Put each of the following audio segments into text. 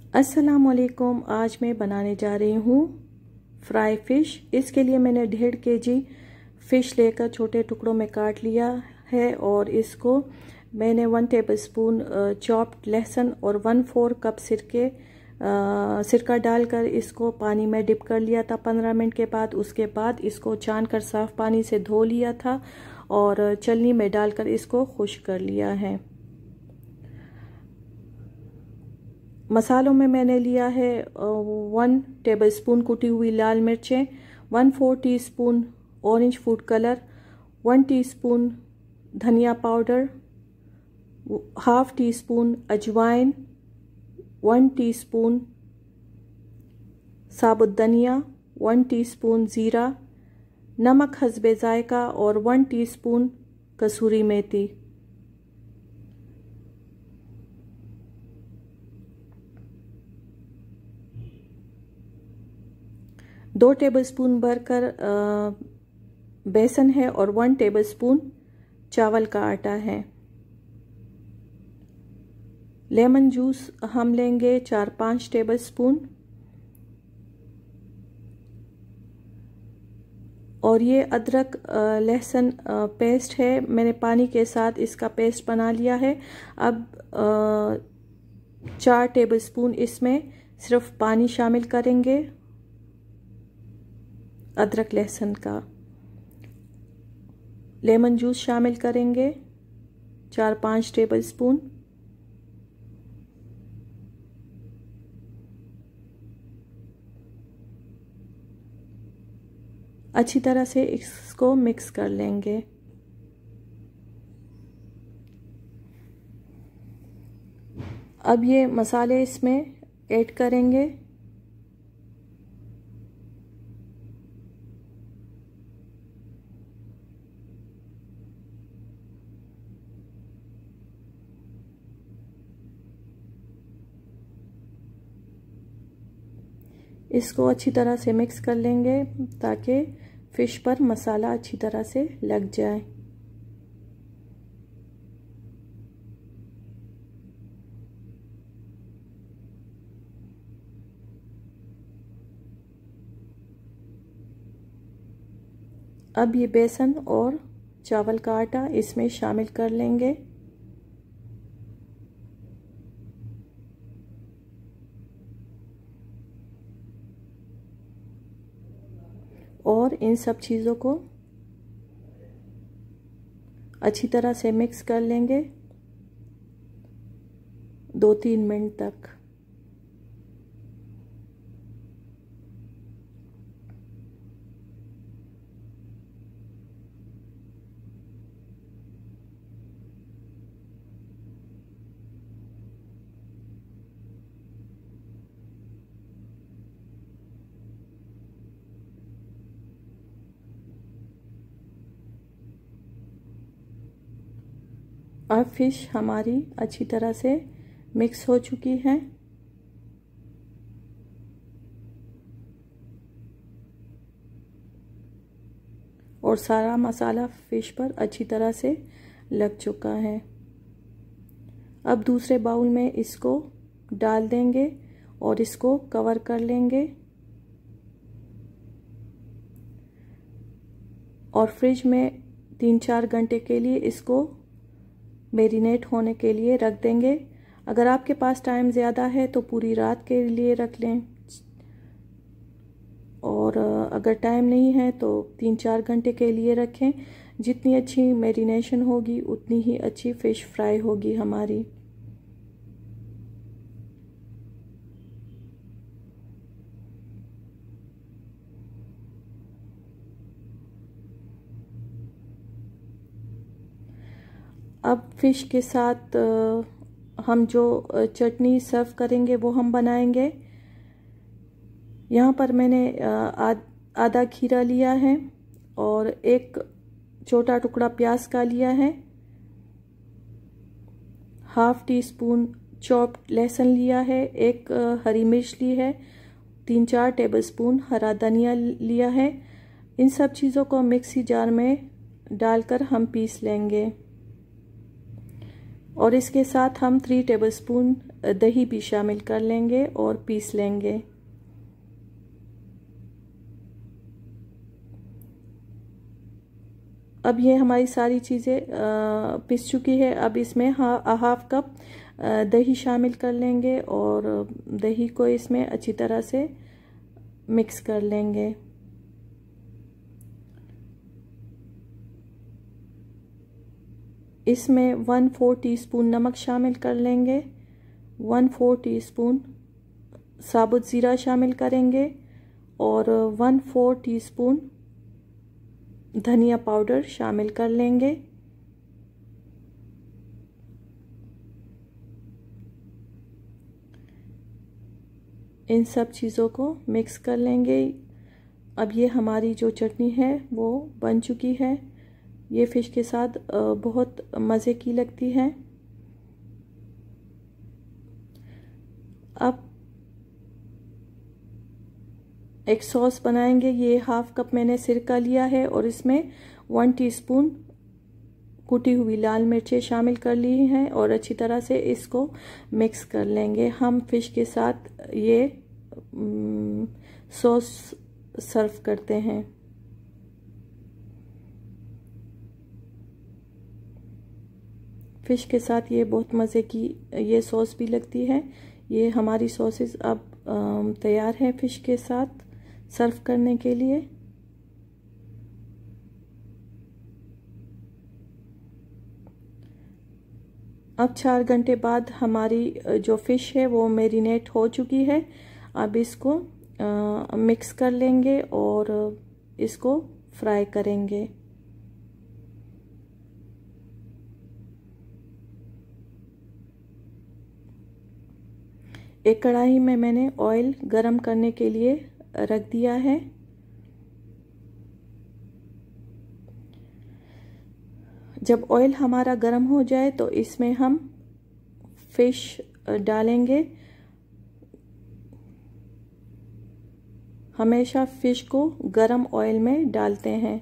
अस्सलामुअलैकुम। आज मैं बनाने जा रही हूँ फ्राई फ़िश। इसके लिए मैंने 1.5 kg फ़िश लेकर छोटे टुकड़ों में काट लिया है और इसको मैंने 1 टेबलस्पून चॉप्ड लहसुन और 1/4 कप सिरका डालकर इसको पानी में डिप कर लिया था 15 मिनट के बाद। उसके बाद इसको छान कर साफ़ पानी से धो लिया था और छलनी में डालकर इसको खुश्क कर लिया है। मसालों में मैंने लिया है 1 टेबलस्पून कुटी हुई लाल मिर्चें, 1/4 teaspoon orange food colour, 1 teaspoon धनिया पाउडर, 1/2 टीस्पून अजवाइन, 1 टीस्पून साबुत धनिया, 1 टीस्पून ज़ीरा, नमक हस्बे ज़ायका और 1 टीस्पून कसूरी मेथी। दो टेबलस्पून भरकर बेसन है और 1 टेबलस्पून चावल का आटा है। लेमन जूस हम लेंगे 4-5 टेबलस्पून और ये अदरक लहसुन पेस्ट है। मैंने पानी के साथ इसका पेस्ट बना लिया है। अब 4 टेबलस्पून इसमें सिर्फ पानी शामिल करेंगे अदरक लहसुन का। लेमन जूस शामिल करेंगे 4-5 टेबलस्पून। अच्छी तरह से इसको मिक्स कर लेंगे। अब ये मसाले इसमें ऐड करेंगे। इसको अच्छी तरह से मिक्स कर लेंगे ताकि फ़िश पर मसाला अच्छी तरह से लग जाए। अब ये बेसन और चावल का आटा इसमें शामिल कर लेंगे। और इन सब चीज़ों को अच्छी तरह से मिक्स कर लेंगे 2-3 मिनट तक। अब फ़िश हमारी अच्छी तरह से मिक्स हो चुकी है और सारा मसाला फ़िश पर अच्छी तरह से लग चुका है। अब दूसरे बाउल में इसको डाल देंगे और इसको कवर कर लेंगे और फ्रिज में 3-4 घंटे के लिए इसको मैरिनेट होने के लिए रख देंगे। अगर आपके पास टाइम ज़्यादा है तो पूरी रात के लिए रख लें और अगर टाइम नहीं है तो 3-4 घंटे के लिए रखें। जितनी अच्छी मैरिनेशन होगी उतनी ही अच्छी फ़िश फ्राई होगी हमारी। अब फ़िश के साथ हम जो चटनी सर्व करेंगे वो हम बनाएंगे। यहाँ पर मैंने आधा खीरा लिया है और एक छोटा टुकड़ा प्याज का लिया है, 1/2 टीस्पून चॉप्ड लहसुन लिया है, एक हरी मिर्च ली है, 3-4 टेबलस्पून हरा धनिया लिया है। इन सब चीज़ों को मिक्सी जार में डालकर हम पीस लेंगे और इसके साथ हम 3 टेबलस्पून दही भी शामिल कर लेंगे और पीस लेंगे। अब ये हमारी सारी चीज़ें पिस चुकी है। अब इसमें हाफ कप दही शामिल कर लेंगे और दही को इसमें अच्छी तरह से मिक्स कर लेंगे। इसमें 1/4 टीस्पून नमक शामिल कर लेंगे, 1/4 टीस्पून साबुत ज़ीरा शामिल करेंगे और 1/4 टीस्पून धनिया पाउडर शामिल कर लेंगे। इन सब चीज़ों को मिक्स कर लेंगे। अब ये हमारी जो चटनी है वो बन चुकी है। ये फ़िश के साथ बहुत मज़े की लगती है। अब एक सॉस बनाएंगे। ये हाफ कप मैंने सिरका लिया है और इसमें 1 टीस्पून कुटी हुई लाल मिर्चें शामिल कर ली हैं और अच्छी तरह से इसको मिक्स कर लेंगे। हम फ़िश के साथ ये सॉस सर्व करते हैं। फ़िश के साथ ये बहुत मज़े की ये सॉस भी लगती है। ये हमारी सॉसेस अब तैयार है फ़िश के साथ सर्व करने के लिए। अब 4 घंटे बाद हमारी जो फ़िश है वो मैरिनेट हो चुकी है। अब इसको मिक्स कर लेंगे और इसको फ्राई करेंगे। एक कढ़ाई में मैंने ऑयल गरम करने के लिए रख दिया है। जब ऑयल हमारा गर्म हो जाए तो इसमें हम फ़िश डालेंगे। हमेशा फ़िश को गरम ऑयल में डालते हैं।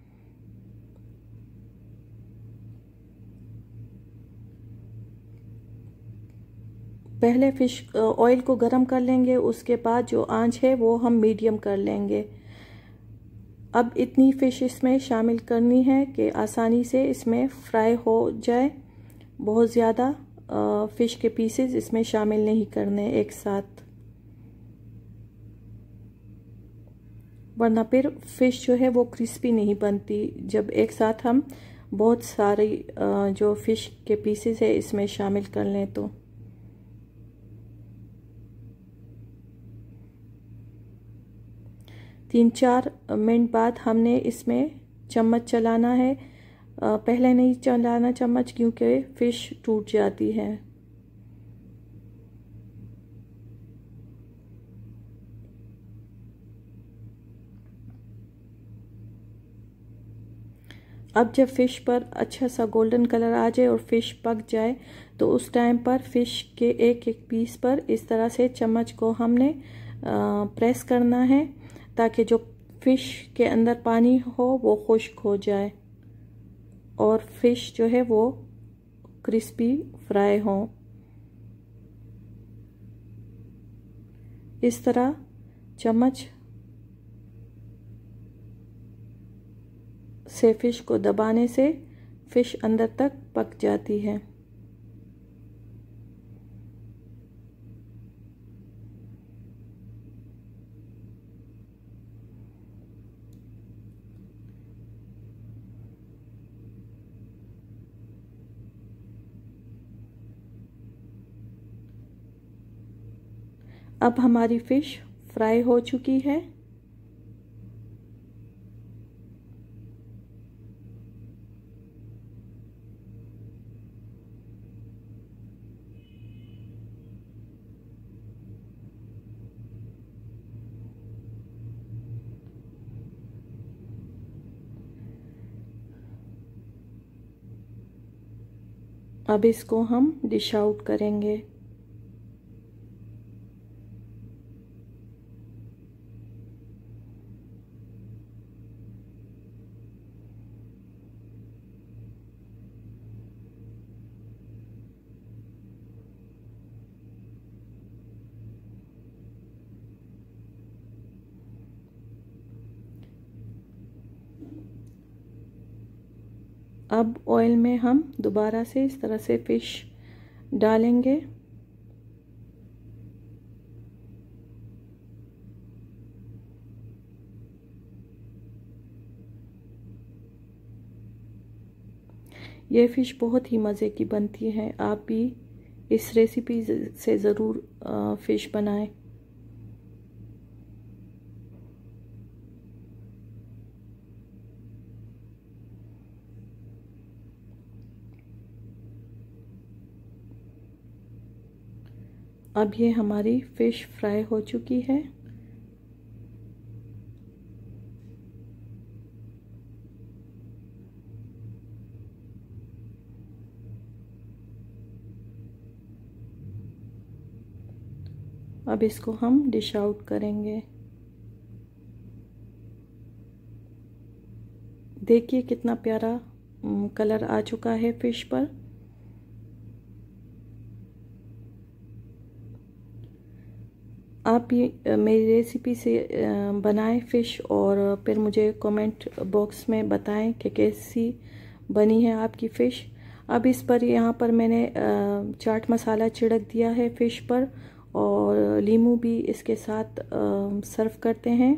पहले फ़िश ऑयल को गरम कर लेंगे, उसके बाद जो आंच है वो हम मीडियम कर लेंगे। अब इतनी फ़िश इसमें शामिल करनी है कि आसानी से इसमें फ्राई हो जाए। बहुत ज़्यादा फ़िश के पीसेस इसमें शामिल नहीं करने एक साथ, वरना फिर फ़िश जो है वो क्रिस्पी नहीं बनती। जब एक साथ हम बहुत सारी जो फ़िश के पीसेस है इसमें शामिल कर लें तो। तीन चार मिनट बाद हमने इसमें चम्मच चलाना है। पहले नहीं चलाना चम्मच, क्योंकि फ़िश टूट जाती है। अब जब फ़िश पर अच्छा सा गोल्डन कलर आ जाए और फ़िश पक जाए तो उस टाइम पर फ़िश के एक एक पीस पर इस तरह से चम्मच को हमने प्रेस करना है, ताकि जो फ़िश के अंदर पानी हो वो खुश्क हो जाए और फ़िश जो है वो क्रिस्पी फ्राई हो। इस तरह चम्मच से फ़िश को दबाने से फ़िश अंदर तक पक जाती है। अब हमारी फ़िश फ्राई हो चुकी है। अब इसको हम डिश आउट करेंगे। अब ऑयल में हम दोबारा से इस तरह से फ़िश डालेंगे। ये फ़िश बहुत ही मज़े की बनती है, आप भी इस रेसिपी से ज़रूर फ़िश बनाएं। अब ये हमारी फ़िश फ्राई हो चुकी है। अब इसको हम डिश आउट करेंगे। देखिए कितना प्यारा कलर आ चुका है फ़िश पर। आप भी मेरी रेसिपी से बनाएं फ़िश और फिर मुझे कमेंट बॉक्स में बताएं कि कैसी बनी है आपकी फ़िश। अब इस पर यहाँ पर मैंने चाट मसाला छिड़क दिया है फ़िश पर और लीमू भी इसके साथ सर्व करते हैं।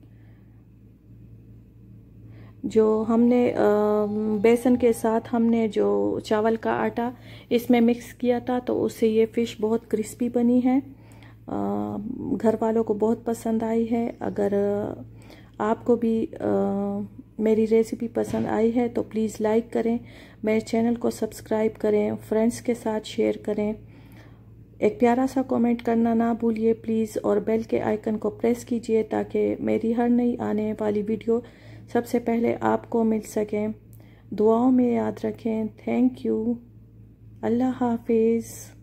जो हमने बेसन के साथ हमने जो चावल का आटा इसमें मिक्स किया था तो उससे ये फ़िश बहुत क्रिस्पी बनी है। घर वालों को बहुत पसंद आई है। अगर आपको भी मेरी रेसिपी पसंद आई है तो प्लीज़ लाइक करें, मेरे चैनल को सब्सक्राइब करें, फ्रेंड्स के साथ शेयर करें, एक प्यारा सा कमेंट करना ना भूलिए प्लीज़ और बेल के आइकन को प्रेस कीजिए ताकि मेरी हर नई आने वाली वीडियो सबसे पहले आपको मिल सकें। दुआओं में याद रखें। Thank you. अल्लाह हाफिज़।